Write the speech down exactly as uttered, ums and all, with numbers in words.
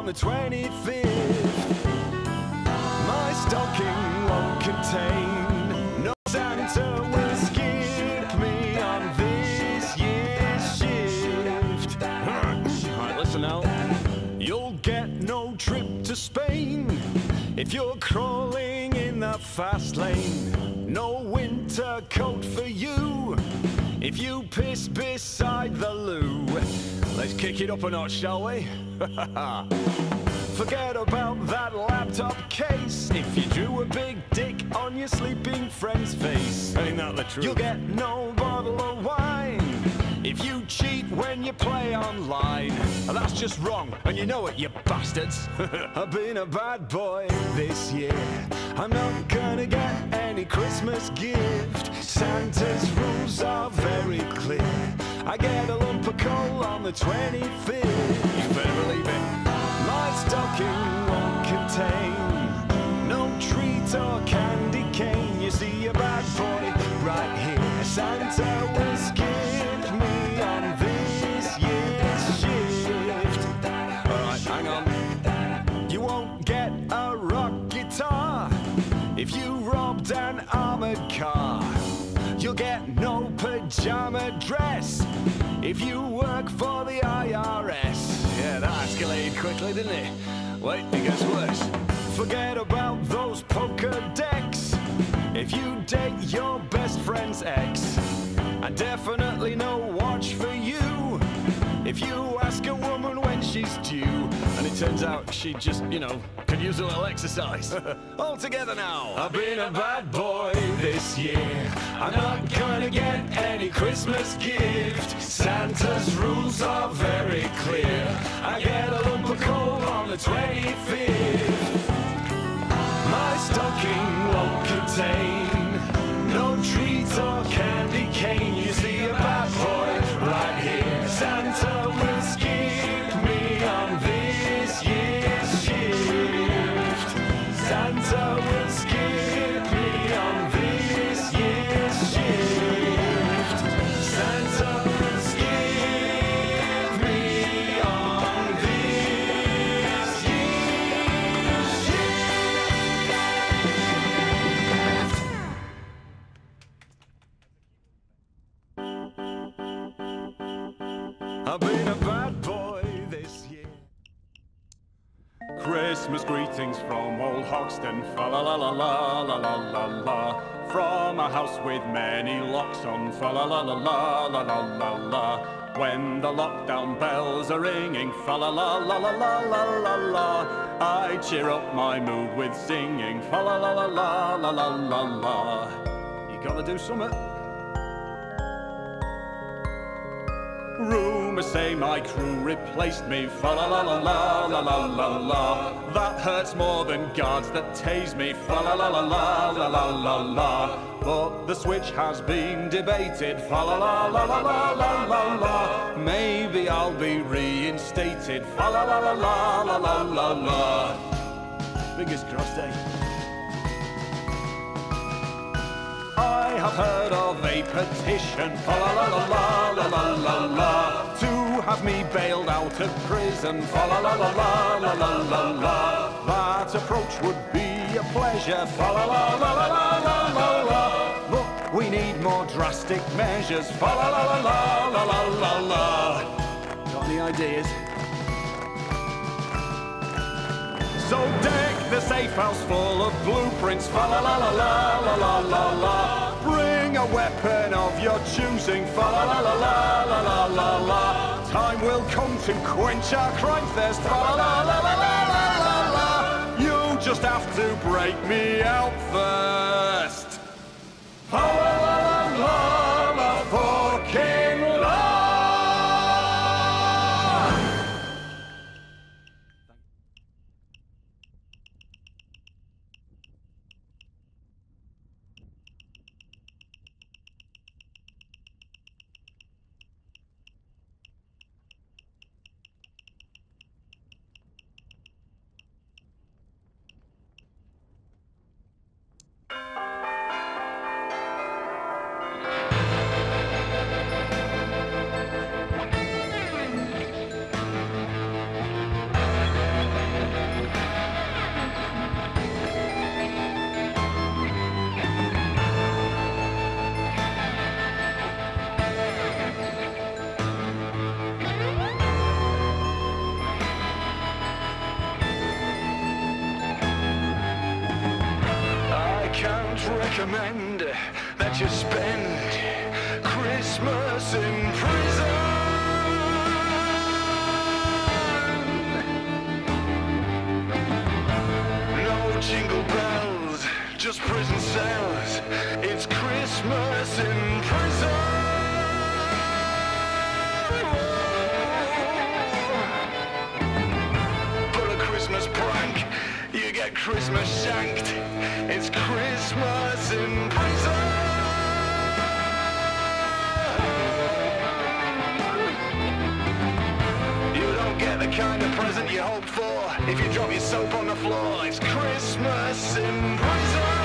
on the twenty-fifth. My stocking won't contain no Santa will skip me on this year's shift. Alright, listen now. You'll get no trip to Spain if you're crawling in the fast lane. No winter coat for you if you piss beside the loo. Let's kick it up a notch, shall we? Forget about that laptop case if you drew a big dick on your sleeping friend's face. Ain't that the truth? You'll get no bottle of wine if you cheat when you play online. And that's just wrong, and you know it, you bastards. I've been a bad boy this year. I'm not gonna get any Christmas gift. Santa's rules are very clear. I get a lump of coal on the twenty-fifth. You better believe it. My stocking won't contain no treat or candy cane. You see, a bad boy right here. Santa will skip me on this year's shift. Alright, hang on. You won't get a rock guitar if you robbed an armored car. You'll get no pajama dress if you work for the I R S. Yeah, that escalated quickly, didn't it? Wait, it gets worse. Forget about those poker decks if you date your best friend's ex. And definitely no watch for you if you ask a woman when she's due and it turns out she just, you know, could use a little exercise. All together now. I've been a bad boy this year. I'm not gonna get any Christmas gift. Santa's rules are very clear. I get a lump of coal on the twenty-fifth. My stocking won't contain no treat or candy cane. You see, a bad boy right here. Santa will skip me on this year's shift. Santa will skip me on this year's shift. Santa will skip me on this year's shift. I've been a bad boy this year. Christmas greetings from old Hoxton, fa la la la la la la la la. From a house with many locks on, fa la la la la la la la la. When the lockdown bells are ringing, fa la la la la la la la la. I cheer up my mood with singing, fa la la la la la la la la. You gotta do something. Rumours say my crew replaced me, fa la la la la la la la la. That hurts more than guards that tase me, fa la la la la la la la la. But the switch has been debated, fa la la la la la la la la. Maybe I'll be reinstated, fa la la la la la la la la. Fingers crossed, eh? I have heard of a petition, fa la la la la la la la, to have me bailed out of prison, fa la la la la la la la la. That approach would be a pleasure, fa la la la la la la la la. But we need more drastic measures, fa la la la la la la la la. Got any ideas? So deck the safe house full of blueprints, fa la la la la la la la la. Bring a weapon of your choosing, fa la la la la la la la la. Time will come to quench our crime thirst, fa la la la la la la la la. You just have to break me out first. Fa la la la la la for King Lord. recommend that you spend Christmas in prison. No jingle bells, just prison cells. It's Christmas in prison. For a Christmas prank, you get Christmas shanked. It's Christmas in prison. You don't get the kind of present you hope for if you drop your soap on the floor. It's Christmas in prison.